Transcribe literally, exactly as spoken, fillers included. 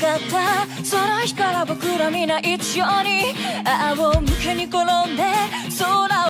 かったその日から僕ら皆一緒に仰向けに転んで空を